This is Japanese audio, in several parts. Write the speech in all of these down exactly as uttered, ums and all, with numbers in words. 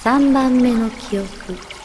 さんばんめの記憶。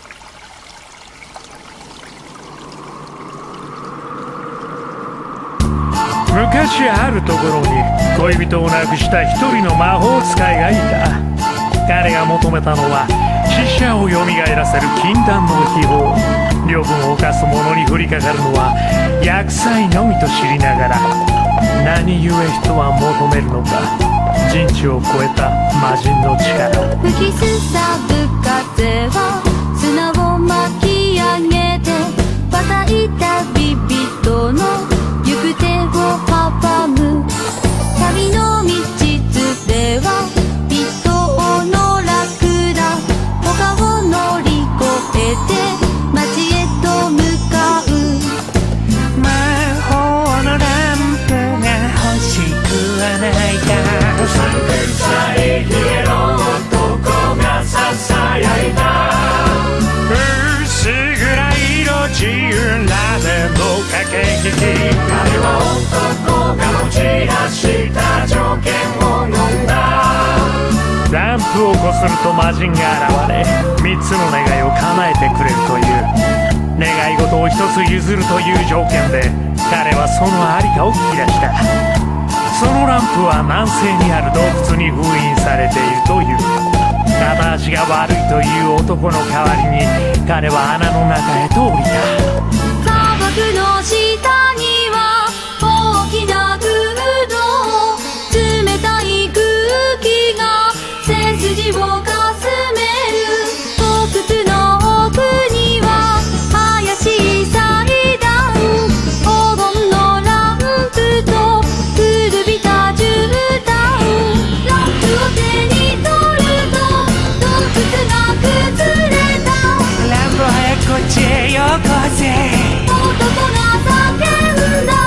昔あるところに恋人を亡くした一人の魔法使いがいた。彼が求めたのは死者を蘇らせる禁断の秘宝。両分を犯す者に降りかかるのは厄災のみと知りながら、何故人は求めるのか、人知を超えた魔人の力。 吹きすさぶ風は砂を巻き上げて、叩いたビビットの行く手を阻む。旅の道連れは人の楽だ。丘を乗り越えて街へと向かう。 魔法のランプが欲しくはないか。うるさいヒエロ男がささやいた。薄暗い色自由なでの駆け引き。彼は男が持ち出した条件を飲んだ。 ランプをこすると魔人が現れ、三つの願いを叶えてくれるという。願い事を一つ譲るという条件で彼はそのありかを聞き出した。そのランプは南西にある洞窟に封印されているという。片足が悪いという男の代わりに彼は穴の中へと降りた。 砂漠の下には大きな空洞。冷たい空気が背筋をかすめる。洞窟の奥には怪しい祭壇。黄金のランプと古びた絨毯。ランプを手に取ると洞窟が崩れた。 ランプを早くこっちへよこせ。 男が叫んだ。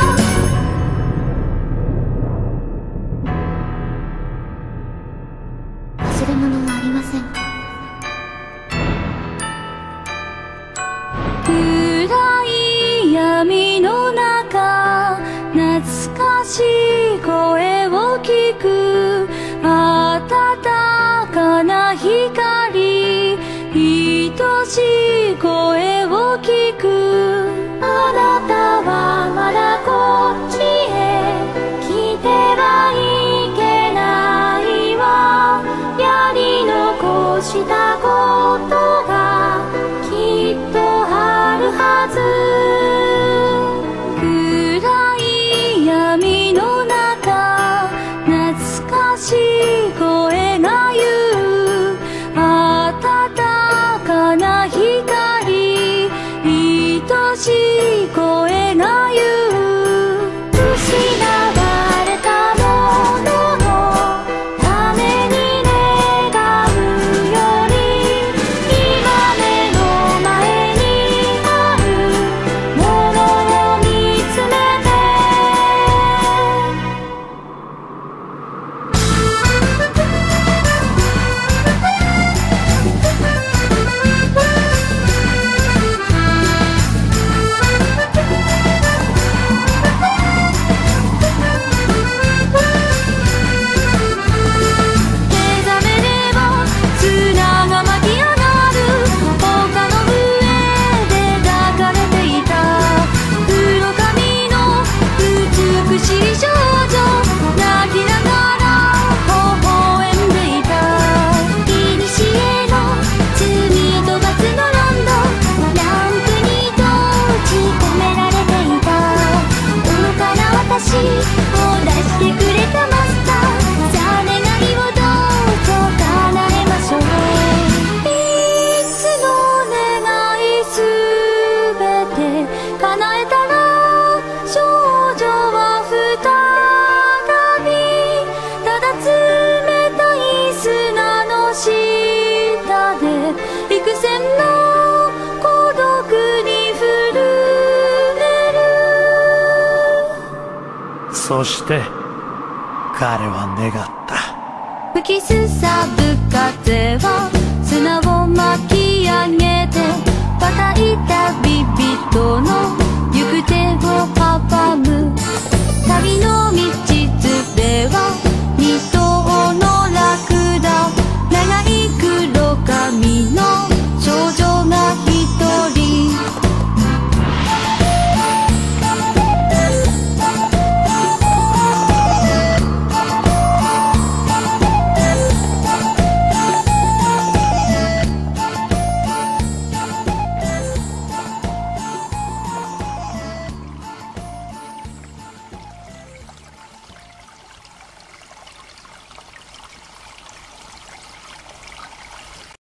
忘れ物はありませんか？暗い闇の中、懐かしい声を聞く。暖かな光、愛しい声を聞く。あなたはまだこっちへ来てはいけないわ。やり残したことがきっとあるはず。暗い闇の中、懐かしい声が言う。暖かな光、愛しい声が言う。失われたもののために願うより、今目の前にあるものを見つめて。目覚めれば砂が巻き上がる。丘の上で抱かれていた黒髪の美しい少女。泣きながら微笑んでいた。古の罪と罰のロンドン。ランプに閉じ込められていた。愚かな私を出してくれたマスター。さあ願いをどうぞ叶えましょう。いつの願いすべて叶えたら、少女は再びただ冷たい砂の下で幾千の孤独に震える。 そして彼は願った。 吹きすさぶ風は砂を巻き上げて、叩いたビビットの